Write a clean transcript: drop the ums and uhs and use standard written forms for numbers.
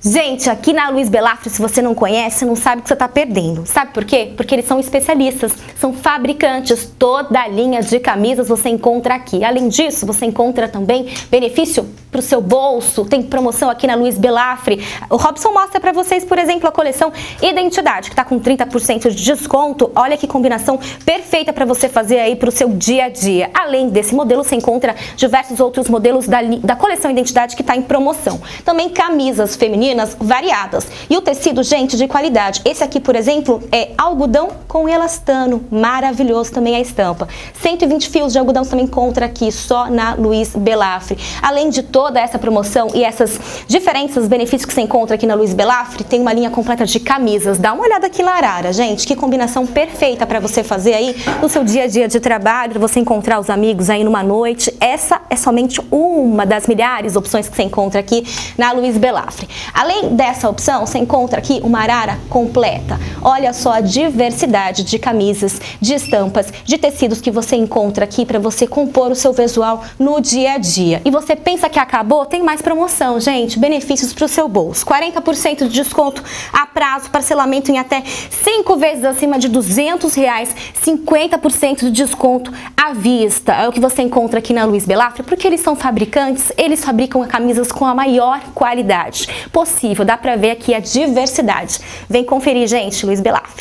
Gente, aqui na Luiz Belafre, se você não conhece, não sabe o que você está perdendo. Sabe por quê? Porque eles são especialistas, são fabricantes. Toda a linha de camisas você encontra aqui. Além disso, você encontra também benefício para o seu bolso. Tem promoção aqui na Luiz Belafre. O Robson mostra para vocês, por exemplo, a coleção Identidade, que está com 30% de desconto. Olha que combinação perfeita para você fazer aí para o seu dia a dia. Além desse modelo, você encontra diversos outros modelos da coleção Identidade que está em promoção. Também camisas femininas variadas. E o tecido, gente, de qualidade. Esse aqui, por exemplo, é algodão com elastano. Maravilhoso também a estampa. 120 fios de algodão você também encontra aqui só na Luiz Belafre. Além de toda essa promoção e essas diferenças, benefícios que você encontra aqui na Luiz Belafre, tem uma linha completa de camisas. Dá uma olhada aqui, Larara, gente. Que combinação perfeita para você fazer aí no seu dia a dia de trabalho, para você encontrar os amigos aí numa noite. Essa é somente uma das milhares de opções que você encontra aqui na Luiz Belafre. Além dessa opção, você encontra aqui uma arara completa. Olha só a diversidade de camisas, de estampas, de tecidos que você encontra aqui para você compor o seu visual no dia a dia. E você pensa que acabou? Tem mais promoção, gente. Benefícios para o seu bolso. 40% de desconto a prazo, parcelamento em até 5 vezes acima de R$200, 50% de desconto à vista. É o que você encontra aqui na Luiz Belafre, porque eles são fabricantes, eles fabricam camisas com a maior qualidade possível. Dá pra ver aqui a diversidade. Vem conferir, gente, Luiz Belafre.